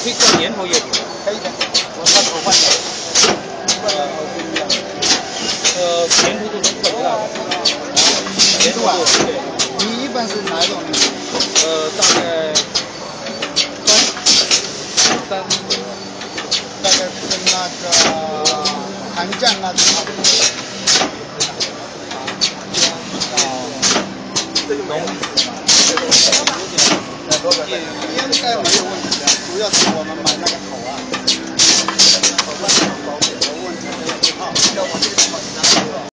可以灌年头液体吗？ 可以的，我看头换的。 年头度能灌多大？ 年度啊？ 对。 你一般是哪一种呢？ 大概三， 大概跟那个韩酱那种差不多。应该没有问题的，主要是我们买那个头啊。头换保险的问题，这个号要往这个地方拿。